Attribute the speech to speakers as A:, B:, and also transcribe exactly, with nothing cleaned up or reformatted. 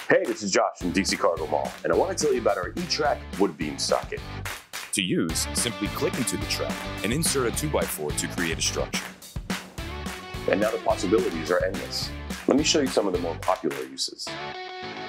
A: Hey, this is Josh from D C Cargo Mall, and I want to tell you about our E-Track wood beam socket.
B: To use, simply click into the track and insert a two by four to create a structure.
A: And now the possibilities are endless. Let me show you some of the more popular uses.